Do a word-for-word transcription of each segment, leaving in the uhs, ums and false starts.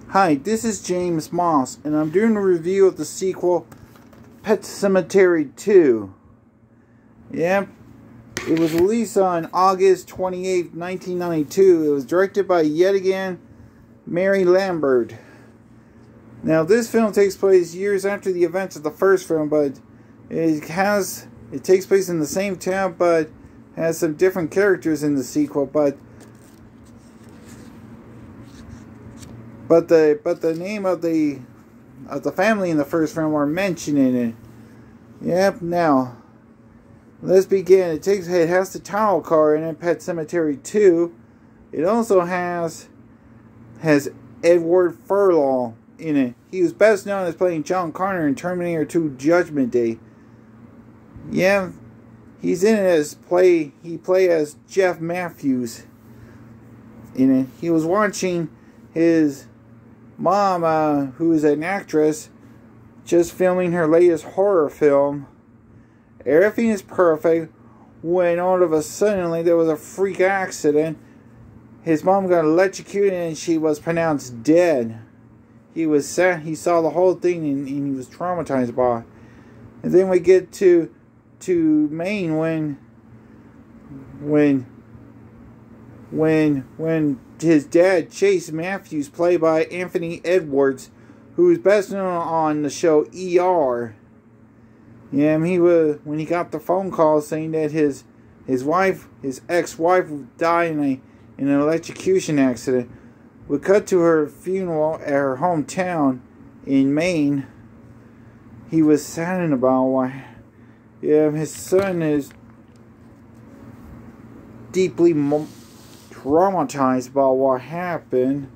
Hi, this is James Moss, and I'm doing a review of the sequel, Pet Sematary two. Yep, it was released on August twenty-eighth, nineteen ninety-two. It was directed by, yet again, Mary Lambert. Now, this film takes place years after the events of the first film, but it has, it takes place in the same town, but has some different characters in the sequel, but But the but the name of the of the family in the first film are mentioned in it. Yep. Now, let's begin. It takes it has the title card in it, Pet Sematary two. It also has has Edward Furlong in it. He was best known as playing John Connor in Terminator two: Judgment Day. Yeah, he's in it as play. He played as Jeff Matthews in it. He was watching his mom, uh, who is an actress, just filming her latest horror film. Everything is perfect when all of a sudden there was a freak accident. His mom got electrocuted and she was pronounced dead. He was sad. He saw the whole thing and, and he was traumatized by it. And then we get to to Maine when when when when his dad, Chase Matthews, played by Anthony Edwards, who is best known on the show E R. Yeah, he was when he got the phone call saying that his his wife, his ex-wife, died in a in an electrocution accident. We cut to her funeral at her hometown in Maine. He was saddened about why. Yeah, his son is deeply mo traumatized by what happened.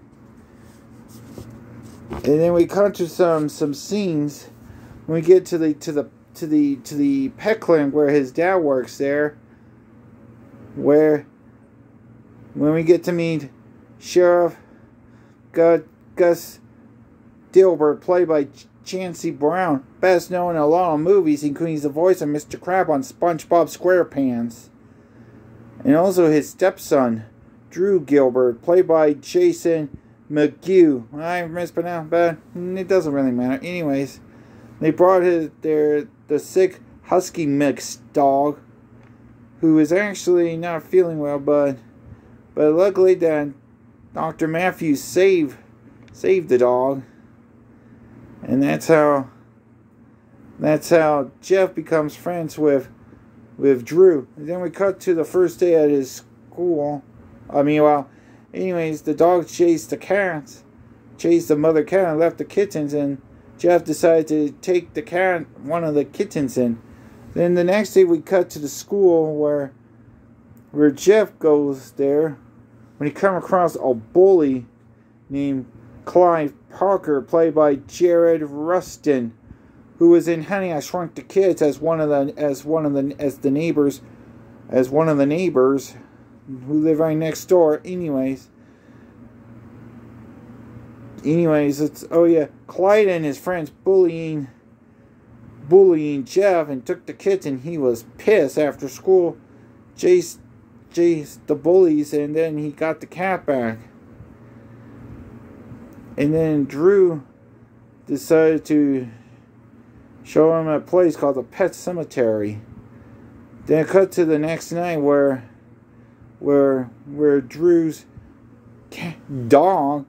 And then we cut to some some scenes when we get to the to the to the to the pet clinic where his dad works there, where when we get to meet Sheriff Gus Dilbert, played by Chancey Brown, best known in a lot of movies, including the voice of Mister Crab on SpongeBob SquarePants, and also his stepson, Drew Gilbert, played by Jason McGew. I mispronounced, but it doesn't really matter. Anyways, they brought his their the sick husky mix dog, who is actually not feeling well, but but luckily that Doctor Matthews saved saved the dog, and that's how that's how Jeff becomes friends with with Drew. And then we cut to the first day at his school. I mean, well, anyways, the dog chased the cats, chased the mother cat and left the kittens, and Jeff decided to take the cat, one of the kittens in. Then the next day we cut to the school where where Jeff goes there when he comes across a bully named Clive Parker, played by Jared Rustin, who was in Honey, I Shrunk the Kids as one of the as one of the as the neighbors as one of the neighbors. who live right next door. Anyways. Anyways, it's, oh yeah, Clyde and his friends bullying, bullying Jeff and took the kitten. He was pissed after school. Chased, chased the bullies, and then he got the cat back. And then Drew decided to show him a place called the Pet Sematary. Then cut to the next night where where where Drew's cat, dog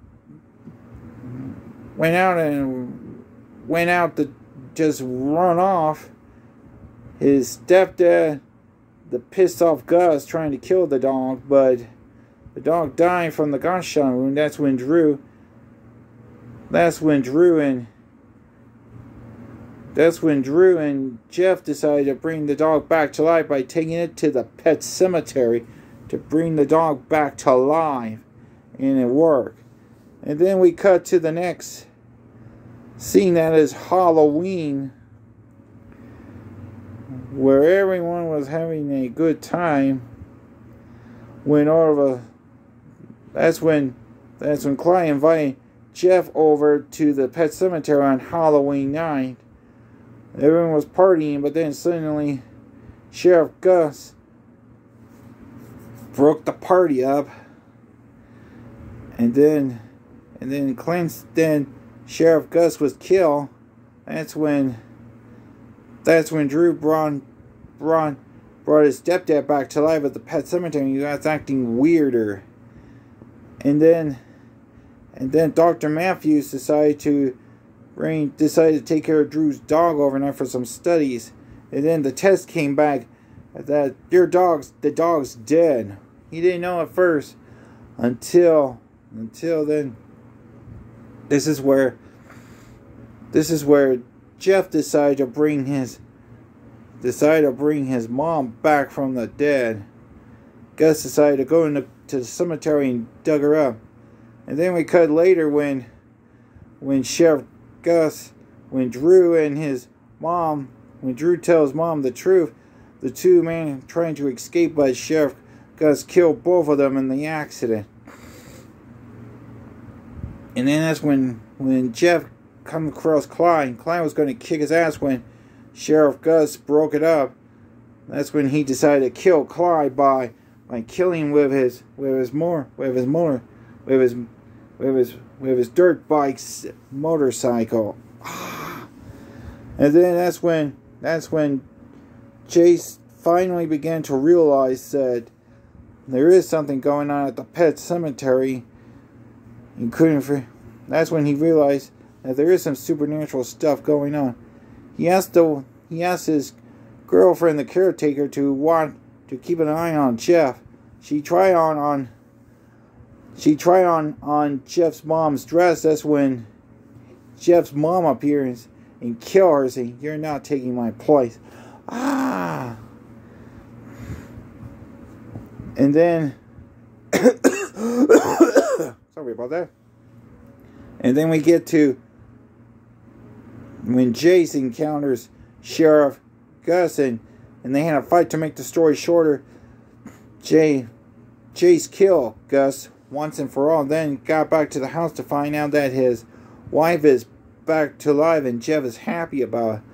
went out and went out to just run off. His stepdad, the pissed off Gus, trying to kill the dog, but the dog died from the gunshot wound. That's when Drew that's when Drew and That's when Drew and Jeff decided to bring the dog back to life by taking it to the pet cemetery to bring the dog back to life. And it worked. And then we cut to the next scene, that is Halloween, where everyone was having a good time. When all of a that's when that's when Clyde invited Jeff over to the pet cemetery on Halloween night. Everyone was partying, but then suddenly Sheriff Gus broke the party up, and then and then Clint's, then Sheriff Gus was killed. That's when, that's when Drew Braun, Braun brought his stepdad back to life at the pet cemetery. He was acting weirder. And then, and then Doctor Matthews decided to bring, decided to take care of Drew's dog overnight for some studies. And then the test came back that your dog's, the dog's dead. He didn't know at first until, until then. This is where, this is where Jeff decided to bring his, decided to bring his mom back from the dead. Gus decided to go into to the cemetery and dug her up. And then we cut later when, when Sheriff Gus, when Drew and his mom, when Drew tells mom the truth, the two men trying to escape, but Sheriff Gus killed both of them in the accident. And then that's when when Jeff come across Klein. Klein was going to kick his ass when Sheriff Gus broke it up. That's when he decided to kill Clyde by by killing with his with his more with his motor with his with his with his dirt bike's motorcycle. And then that's when that's when Chase finally began to realize that there is something going on at the pet cemetery. He couldn't. That's when he realized that there is some supernatural stuff going on. He asked the he asked his girlfriend, the caretaker, to want to keep an eye on Jeff. She tried on on. She tried on on Jeff's mom's dress. That's when Jeff's mom appears and kills her, saying, "You're not taking my place." Ah. And then. Sorry about that. And then we get to when Jace encounters Sheriff Gus, and, and they had a fight to make the story shorter. Jay, Jace killed Gus once and for all, then got back to the house to find out that his wife is back to life, and Jeff is happy about it.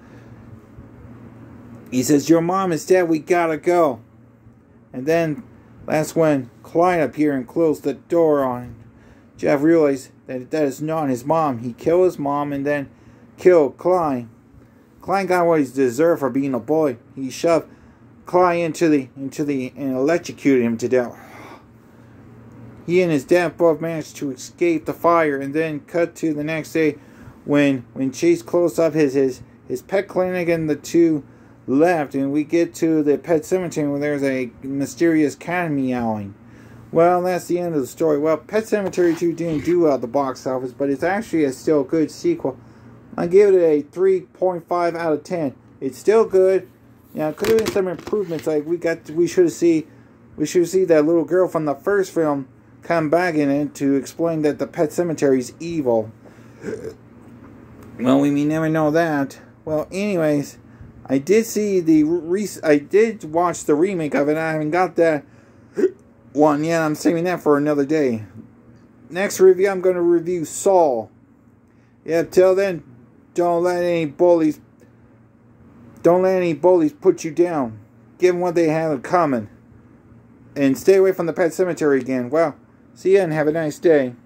He says, "Your mom is dead, we gotta go." And then that's when Clyde appeared and closed the door on him. Jeff realized that that is not his mom. He killed his mom and then killed Clyde. Clyde got what he deserved for being a boy. He shoved Clyde into the into the and electrocuted him to death. He and his dad both managed to escape the fire, and then cut to the next day when when Chase closed up his his, his pet clinic and the two left, and we get to the pet cemetery where there's a mysterious cat meowing. Well, that's the end of the story. Well, Pet Sematary two didn't do well at the box office, but it's actually a still good sequel. I give it a three point five out of ten. It's still good. Yeah, could have been some improvements. Like we got, to, we should have see, we should see that little girl from the first film come back in it to explain that the Pet Sematary is evil. Well, we may never know that. Well, anyways, I did see the re I did watch the remake of it. I haven't got that one yet. I'm saving that for another day. Next review, I'm going to review Saw. Yeah, till then, don't let any bullies, don't let any bullies put you down. Give them what they have in common. And stay away from the Pet Cemetery again. Well, see ya and have a nice day.